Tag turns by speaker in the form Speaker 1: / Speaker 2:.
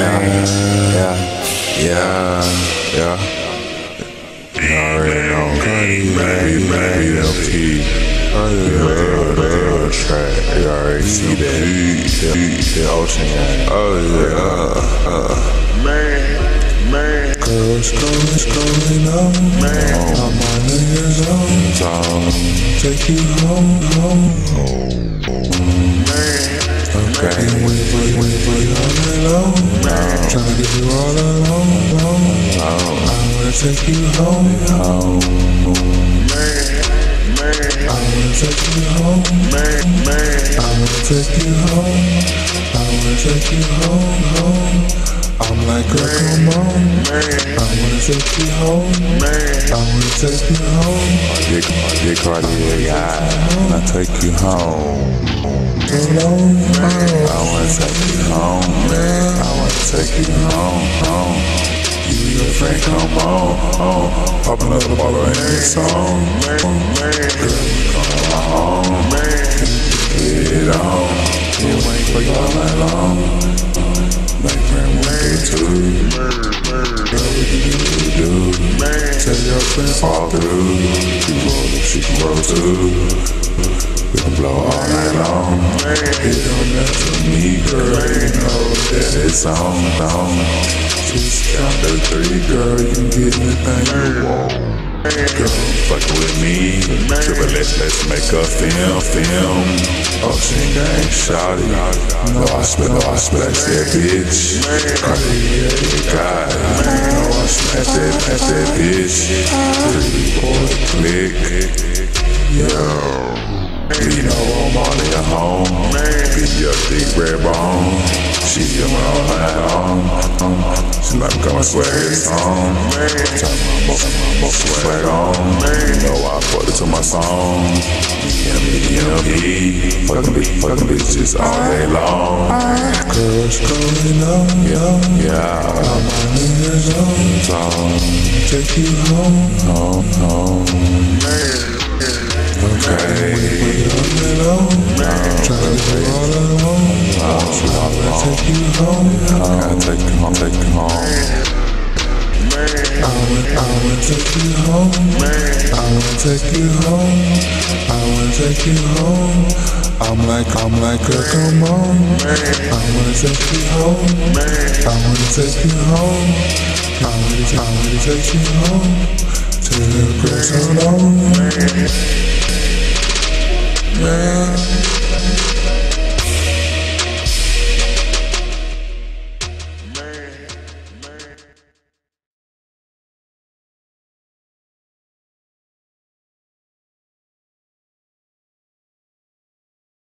Speaker 1: Yeah. You already know. BMP. The track. You already see that. The ocean gang. Oh yeah.
Speaker 2: Girls going on. I'm on niggas on. Take you home.
Speaker 1: Okay.
Speaker 2: Wait for you all night long. Tryna get you all alone. I wanna take you home. I wanna take you home. I wanna take you home. I wanna take you home. I'm like, girl, come on. I wanna take you home. I wanna take you home.
Speaker 1: Big Cartier'GOD, I take you home.
Speaker 2: I
Speaker 1: wanna take you home, man. I wanna take you home. You and your friend, come on. Pop another bottle in this song. Girl, come on. Get it on. Can't wait for you all night long. Make friend want to too. Girl, what you do? Tell your friend fall through. You roll up, she can roll too. We can blow all night long. It don't matter to me, girl. You know that it's on. Just count to 3, girl. You can get anything you want. Girl, fuckin' with me. Let's make a film. Ocean gang, shawty. No, I splash that bitch. Cartier'GOD. No, I smash that bitch. 3, 4, click. Yo. You know I'm all in your home. Be your big red bone. She give me all night long. She like come swag this song. Turn my swag on. You know I put it to my song. BMP. Fucking bitches all day long.
Speaker 2: girls going on.
Speaker 1: Yeah.
Speaker 2: I'm on niggas on. Take you home.
Speaker 1: Okay.
Speaker 2: Tryna get you all alone. I wanna take you home.
Speaker 1: Take you home.
Speaker 2: I wanna take you home. I wanna take you home. I'm like, girl, come on. I wanna take you home. I wanna take you home. I wanna take you home. Till the grass so long. Yeah.